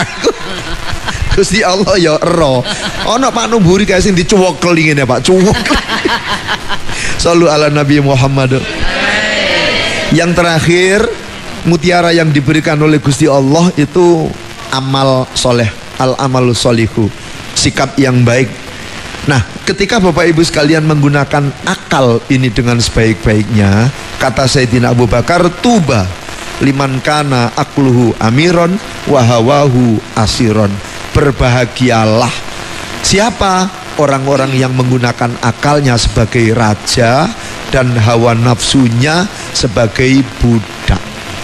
Gusti Allah ya ero. Ana Pak Numburi kae sing dicuwokel ngene Pak, cuwokel. Sallu ala Nabi Muhammad. Yang terakhir, mutiara yang diberikan oleh Gusti Allah itu amal soleh, al amalus solihu, sikap yang baik. Nah, ketika Bapak Ibu sekalian menggunakan akal ini dengan sebaik-baiknya, kata Sayyidina Abu Bakar, tuba liman kana akluhu amiron wahawahu asiron. Berbahagialah siapa? Orang-orang yang menggunakan akalnya sebagai raja dan hawa nafsunya sebagai budak.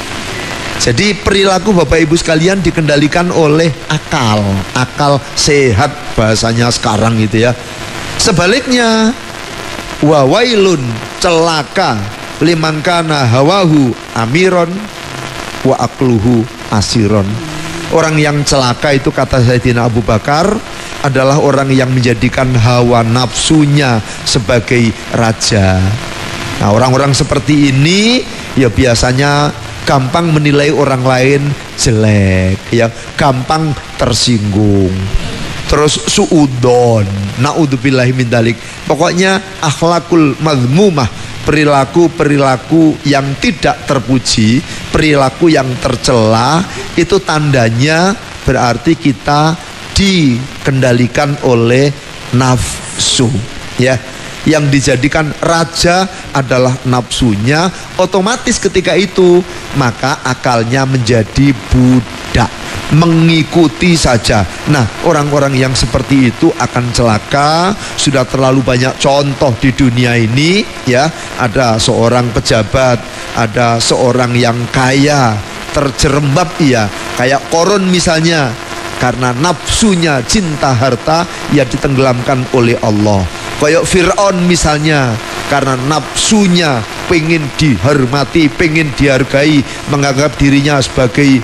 Jadi perilaku Bapak Ibu sekalian dikendalikan oleh akal. Akal sehat bahasanya sekarang gitu ya. Sebaliknya, wa wailun, celaka liman kana hawahu amiron wa akluhu asiron. Orang yang celaka itu kata Sayyidina Abu Bakar adalah orang yang menjadikan hawa nafsunya sebagai raja. Nah, orang-orang seperti ini ya biasanya gampang menilai orang lain jelek ya, gampang tersinggung, terus suudon, naudzubillahi min dzalik. Pokoknya akhlakul mazmumah, perilaku-perilaku yang tidak terpuji, perilaku yang tercela, itu tandanya berarti kita dikendalikan oleh nafsu ya. Yang dijadikan raja adalah nafsunya, otomatis ketika itu maka akalnya menjadi budak, mengikuti saja. Nah, orang-orang yang seperti itu akan celaka. Sudah terlalu banyak contoh di dunia ini ya. Ada seorang pejabat, ada seorang yang kaya, terjerembab ia, kayak Korun misalnya, karena nafsunya cinta harta, ia ditenggelamkan oleh Allah. Kayak Fir'aun misalnya, karena nafsunya pengen dihormati, pengen dihargai, menganggap dirinya sebagai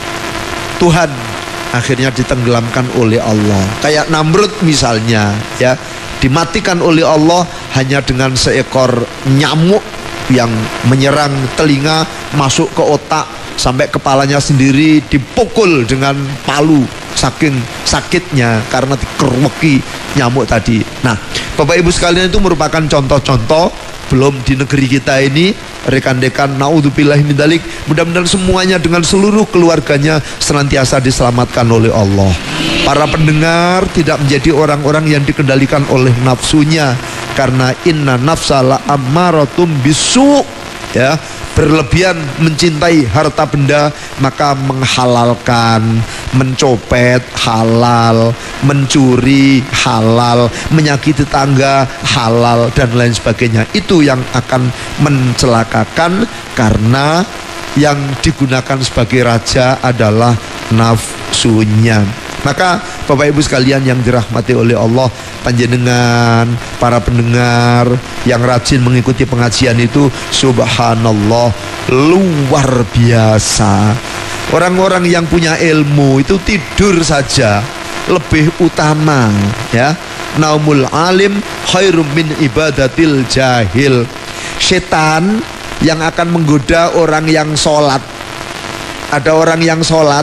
Tuhan, akhirnya ditenggelamkan oleh Allah. Kayak Namrud misalnya ya, dimatikan oleh Allah hanya dengan seekor nyamuk yang menyerang telinga masuk ke otak sampai kepalanya sendiri dipukul dengan palu saking sakitnya karena dikerweki nyamuk tadi. Nah, Bapak Ibu sekalian, itu merupakan contoh-contoh. Belum di negeri kita ini, rekan-rekan, naudzubillahi min dzalik, mudah-mudahan semuanya dengan seluruh keluarganya senantiasa diselamatkan oleh Allah. Para pendengar tidak menjadi orang-orang yang dikendalikan oleh nafsunya, karena inna nafsa la ammaratum bisu, ya, berlebihan mencintai harta benda maka menghalalkan, mencopet halal, mencuri halal, menyakiti tetangga halal, dan lain sebagainya. Itu yang akan mencelakakan, karena yang digunakan sebagai raja adalah nafsunya. Maka Bapak Ibu sekalian yang dirahmati oleh Allah, panjenengan para pendengar yang rajin mengikuti pengajian itu, subhanallah, luar biasa. Orang-orang yang punya ilmu itu tidur saja lebih utama, ya. Naumul alim khairum min ibadatil jahil. Setan yang akan menggoda orang yang sholat. Ada orang yang sholat,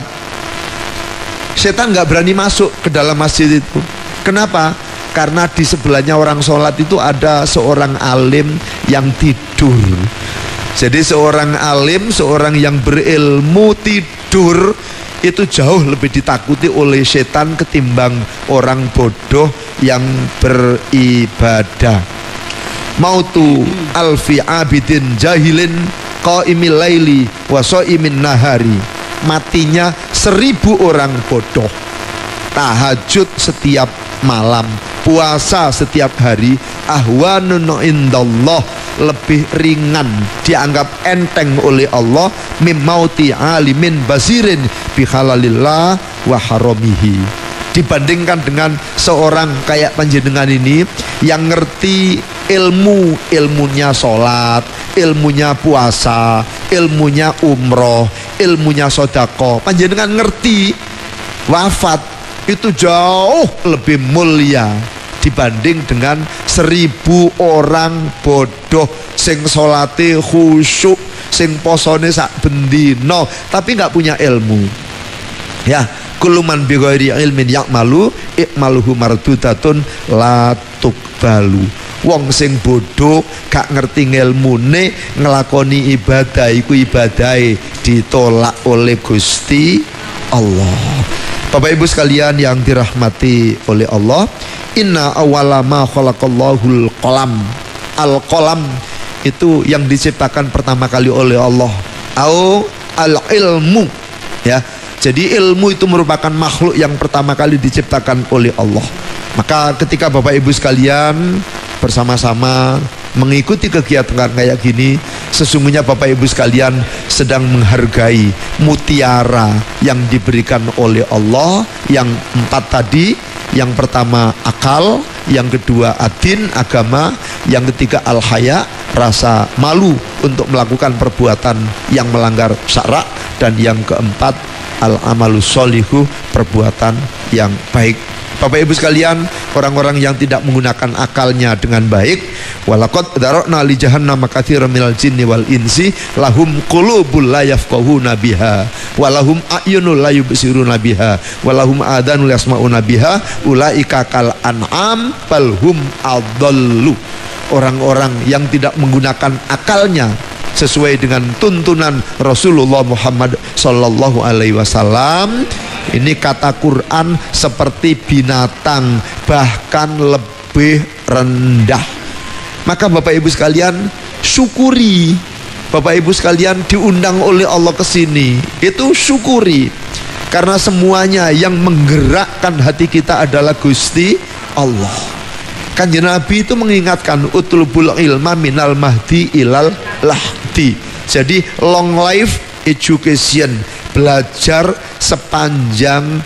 setan nggak berani masuk ke dalam masjid itu. Kenapa? Karena di sebelahnya orang sholat itu ada seorang alim yang tidur. Jadi seorang alim, seorang yang berilmu tidur, itu jauh lebih ditakuti oleh setan ketimbang orang bodoh yang beribadah. Mautu alfi abidin jahilin qaimil laili wa shaimin nahari. Matinya seribu orang bodoh, tahajud setiap malam, puasa setiap hari, ahwanun indallah, lebih ringan, dianggap enteng oleh Allah, mimmauti alimin basirin bihalalillah wa haramihi, dibandingkan dengan seorang kayak panjenengan ini yang ngerti ilmu, ilmunya sholat, ilmunya puasa, ilmunya umroh, ilmunya sodako. Panjenengan ngerti, wafat itu jauh lebih mulia dibanding dengan seribu orang bodoh sing sholate khusyuk, sing posone sak bendino tapi nggak punya ilmu. Ya, kuluman bi ghairi ilmin ya'malu ikmaluhu mardudatun la tuqbalu. Wong sing bodoh gak ngerti ngilmune, ngelakoni ibadah iku ibadahe ditolak oleh Gusti Allah. Bapak Ibu sekalian yang dirahmati oleh Allah, inna awwala ma khalaqallahul qalam. Al-qalam itu yang diciptakan pertama kali oleh Allah, au al-ilmu, ya. Jadi ilmu itu merupakan makhluk yang pertama kali diciptakan oleh Allah. Maka ketika Bapak Ibu sekalian bersama-sama mengikuti kegiatan kayak gini, sesungguhnya Bapak Ibu sekalian sedang menghargai mutiara yang diberikan oleh Allah. Yang empat tadi, yang pertama akal, yang kedua adin, agama, yang ketiga al-haya, rasa malu untuk melakukan perbuatan yang melanggar syara, dan yang keempat al-amalu sholihu, perbuatan yang baik. Bapak Ibu sekalian, orang-orang yang tidak menggunakan akalnya dengan baik, walaqad darokna li jahannam katsiran minal jinni wal insi lahum qulubul la yafqahuna biha walahum a'yunul la yubsiruna biha walahum adanul yasma'una biha ulaika kal an'am bal hum adallu. Orang-orang yang tidak menggunakan akalnya sesuai dengan tuntunan Rasulullah Muhammad sallallahu alaihi wasallam, ini kata Quran seperti binatang, bahkan lebih rendah. Maka Bapak Ibu sekalian, syukuri. Bapak Ibu sekalian diundang oleh Allah ke sini, itu syukuri. Karena semuanya yang menggerakkan hati kita adalah Gusti Allah. Kanjeng Nabi itu mengingatkan, utlubul ilma minal mahdi ilal lahdi. Jadi long life education, belajar sepanjang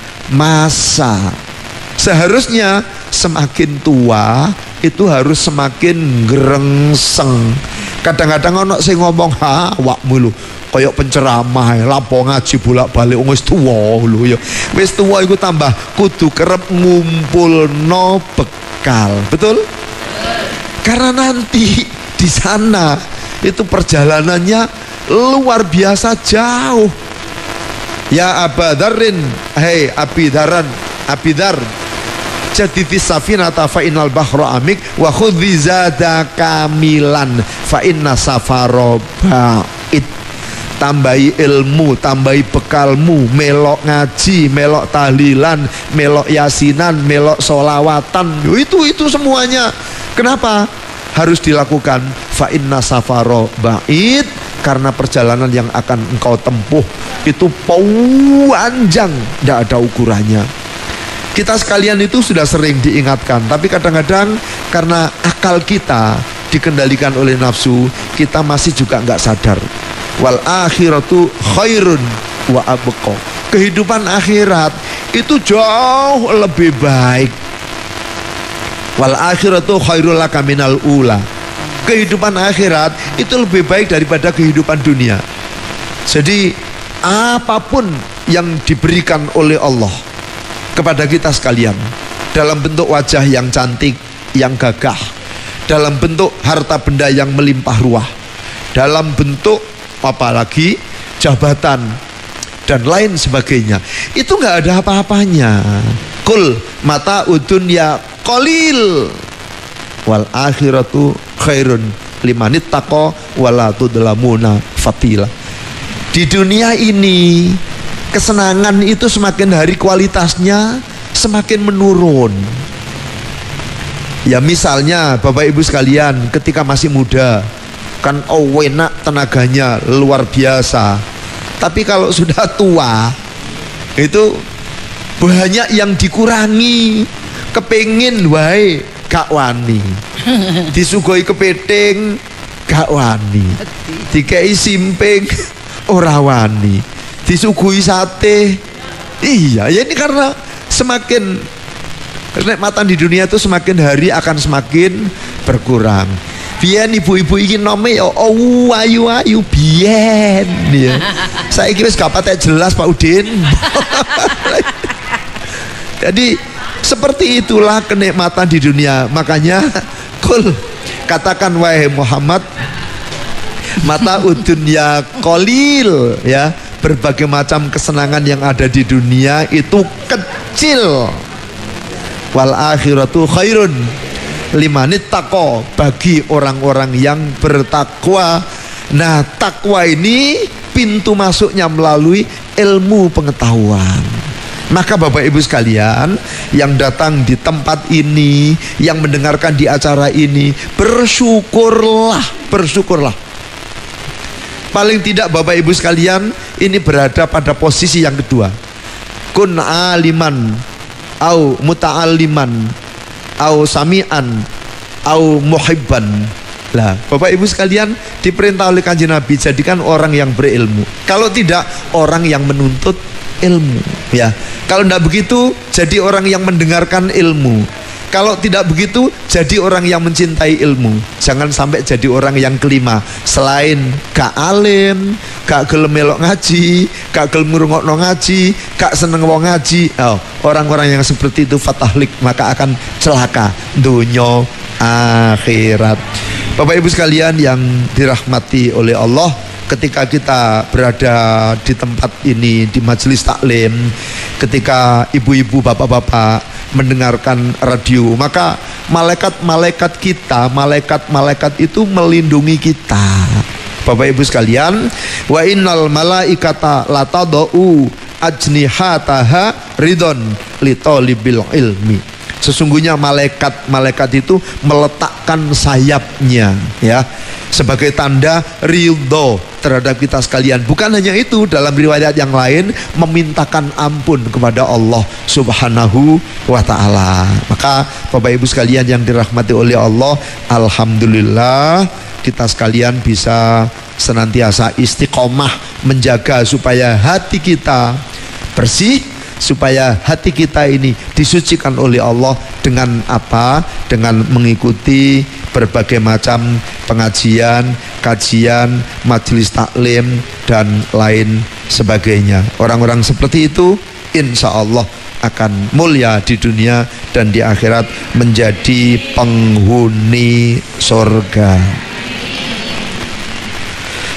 masa. Seharusnya semakin tua itu harus semakin gerengseng. Kadang-kadang ono sing ngomong, ha awakmu lho koyok penceramah, lapo ngaji bolak-balik wis tuwa lho ya. Wis tuwa iku tambah kudu kerep ngumpulno bekal. Betul? Karena nanti di sana itu perjalanannya luar biasa jauh. Ya Abadarin, hei Abidaran, Abidar, jadidis safinata fa innal bahra amik wa khudhi zada kamilan fa inna safaro ba'id. Tambahi ilmu, tambahi bekalmu, melok ngaji, melok tahlilan, melok yasinan, melok solawatan, itu itu semuanya. Kenapa harus dilakukan? Fa inna safaro ba'id, karena perjalanan yang akan engkau tempuh itu panjang, tidak ada ukurannya. Kita sekalian itu sudah sering diingatkan, tapi kadang-kadang karena akal kita dikendalikan oleh nafsu, kita masih juga nggak sadar. Wal akhiratu khairun wa abqa. Kehidupan akhirat itu jauh lebih baik. Wal akhiratu khairul laka minal ula. Kehidupan akhirat itu lebih baik daripada kehidupan dunia. Jadi apapun yang diberikan oleh Allah kepada kita sekalian, dalam bentuk wajah yang cantik, yang gagah, dalam bentuk harta benda yang melimpah ruah, dalam bentuk apalagi jabatan dan lain sebagainya, itu nggak ada apa-apanya. Kul mata udunya qalil wal akhiratu khairun limanit taqo wala tudlamuna fatila. Di dunia ini kesenangan itu semakin hari kualitasnya semakin menurun. Ya misalnya Bapak Ibu sekalian, ketika masih muda kan oh enak, tenaganya luar biasa. Tapi kalau sudah tua itu banyak yang dikurangi. Kepengin wae gak wani, disugoi kepiting gak wani, dikei simping ora wani, disuguhi sate. Iya, ya ini karena semakin kenikmatan di dunia itu semakin hari akan semakin berkurang. Biyen ibu-ibu iki nome ya oh ayu-ayu biyen ya. Saiki wis gak patek jelas Pak Udin. Jadi seperti itulah kenikmatan di dunia. Makanya kul katakan wahai Muhammad, mata udunya qalil, ya, berbagai macam kesenangan yang ada di dunia itu kecil. Wal akhiratu khairun limanit taqo, bagi orang-orang yang bertakwa. Nah, takwa ini pintu masuknya melalui ilmu pengetahuan. Maka Bapak Ibu sekalian yang datang di tempat ini, yang mendengarkan di acara ini, bersyukurlah, bersyukurlah. Paling tidak Bapak Ibu sekalian ini berada pada posisi yang kedua. Kun aliman au muta'alliman au sami'an au muhibban. Lah, Bapak Ibu sekalian diperintah oleh Kanjeng Nabi, jadikan orang yang berilmu. Kalau tidak, orang yang menuntut ilmu, ya. Kalau tidak begitu, jadi orang yang mendengarkan ilmu. Kalau tidak begitu, jadi orang yang mencintai ilmu. Jangan sampai jadi orang yang kelima, selain gak alim, gak gelem melok ngaji, gak gelem ngrungokno ngaji, gak seneng wong ngaji. Oh, orang-orang yang seperti itu fatahlik, maka akan celaka dunya akhirat. Bapak Ibu sekalian yang dirahmati oleh Allah, ketika kita berada di tempat ini, di majelis taklim, ketika ibu-ibu, bapak-bapak mendengarkan radio, maka malaikat-malaikat kita, malaikat-malaikat itu melindungi kita. Bapak Ibu sekalian, wa innal malaikata latadau ajnihataha ridon litolibil ilmi. Sesungguhnya malaikat-malaikat itu meletakkan sayapnya, ya, sebagai tanda ridho terhadap kita sekalian. Bukan hanya itu, dalam riwayat yang lain memintakan ampun kepada Allah Subhanahu wa ta'ala. Maka Bapak Ibu sekalian yang dirahmati oleh Allah, alhamdulillah kita sekalian bisa senantiasa istiqomah menjaga supaya hati kita bersih, supaya hati kita ini disucikan oleh Allah dengan apa? Dengan mengikuti berbagai macam pengajian, kajian, majelis taklim dan lain sebagainya. Orang-orang seperti itu insya Allah akan mulia di dunia dan di akhirat, menjadi penghuni surga.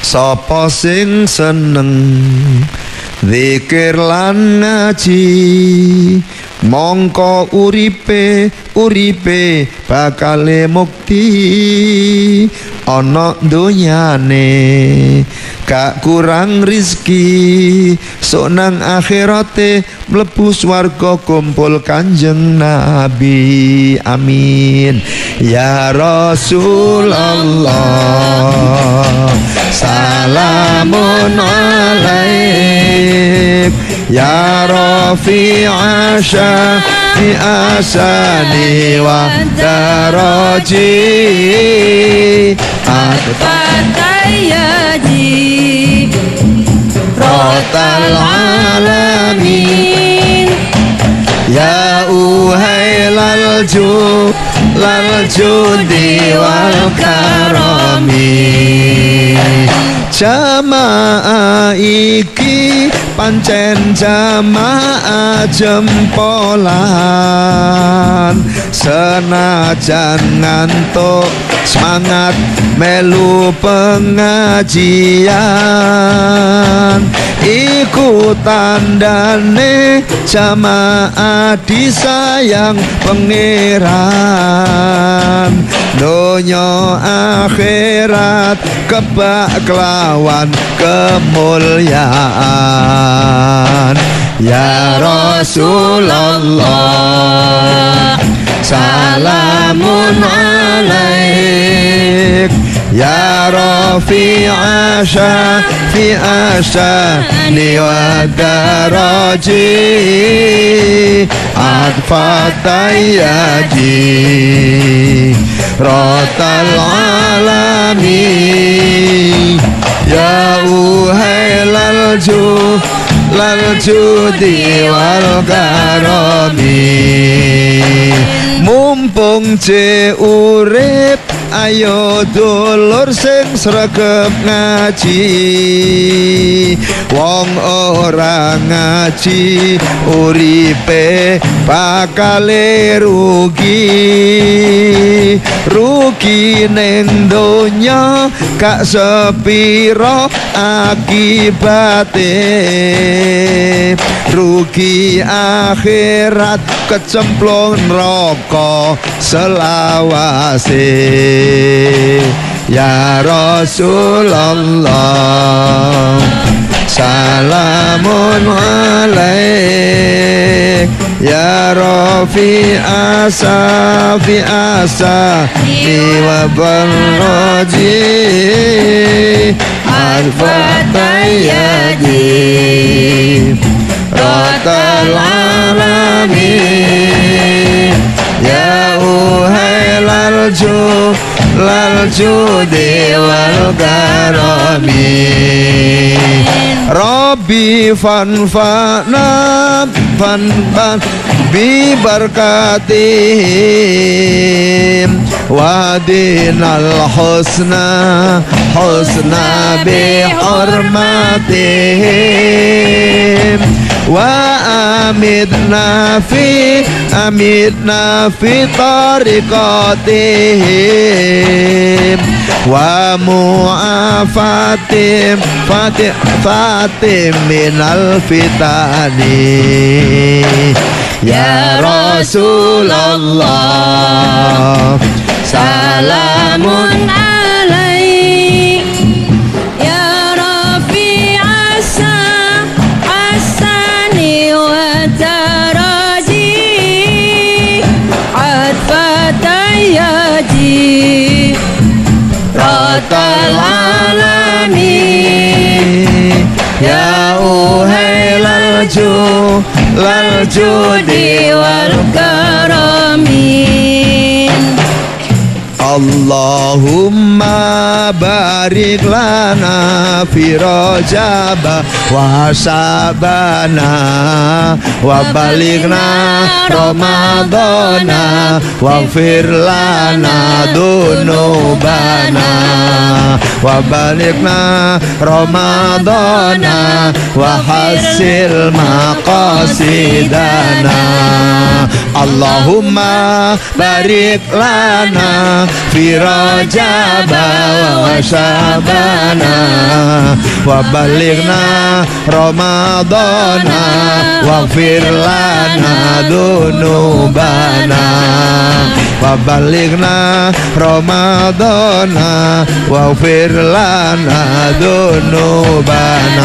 sapa sing seneng zikir lan ngaji mongko uripe uripe bakale mukti ana donyane gak kurang rizki sok nang akhirate mlebu swarga kumpul Kanjeng Nabi amin ya Rasulullah salamun alaik ya Rafi'a syafi asani wa daraji Al-Fatayyaji Rotal alamin ya uhailal ju lal judi wal karami jamaah iki pancen jamaah jempolan senajan ngantuk semangat melu pengajian iku tandane jamaah disayang pangeran donya akhirat kebak kelawan kemuliaan ya Rasulullah salamun alaik ya Rafi'a syafi asani wa daraji adfatayyaji rotal alami ya uhailal ju lal judi wal karami mumpung je urip ayo dulur sing sregep ngaji wong ora ngaji uripe bakale rugi rugi ning donya gak sepiro akibate rugi akhirat kecemplung neraka selawase ya Rasulullah salamun alaik ya Rafi'a syafi asani wa barraji al-fatayyaji rotal alamin ya uhailal ju lal judi wal karami Rabbi fanfa'na fanfa'na bi barakatihim wadinal husna husna bi hurmatihim wa amidna fi amidna fi tariqatihim wa mu'afatim fatih fatim minal fitani ya Rasulullah salamun alaik ya Rafi'a asani wa daraji adfatayyaji rotal alamin ya uhailal ju lal judi wal karami Allahumma barik lana fi Rajab wa Sabana wa balighna Ramadana waghfir lana dunubana wa balighna Ramadana wa hasil maqasidana Allahumma barik lana fi Rajab wa wa sya'bana wa balighna ramadana waghfir lana dzunubana wa balighna ramadana waghfir lana dzunubana.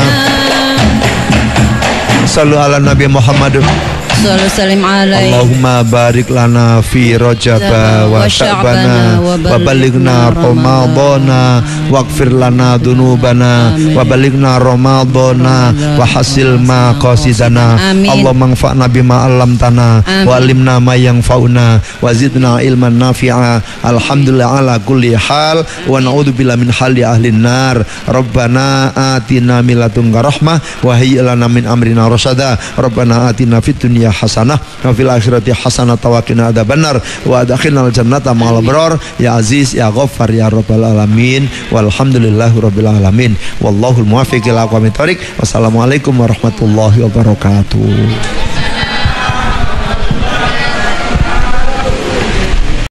Sallu ala Nabi Muhammad. Sallu salim alaihi. Allahumma barik lana fi rajaba wa sya'bana wa balighna ramadana waghfir lana dzunubana wa balighna ramadana wa hasil ma qasidana. Allahumma anfa'na bima 'allamtana wa 'allimna ma yanfa'una wa zidna ilman nafi'a. Alhamdulillah ala kulli hal wa na'udzubillahi min hali ahlin nar. Rabbana atina min ladunka rahmah wa hayyi lana min amrina rasyada. Rabbana atina fid dunya hasanah wa fil akhirati hasanah wa qina adzabannar wa adkhilnal jannata ma'al abrar ya aziz ya ghaffar ya rabbal alamin walhamdulillahi rabbil alamin wallahul muwaffiq ila aqwamit thoriq. Wassalamualaikum warahmatullahi wabarakatuh.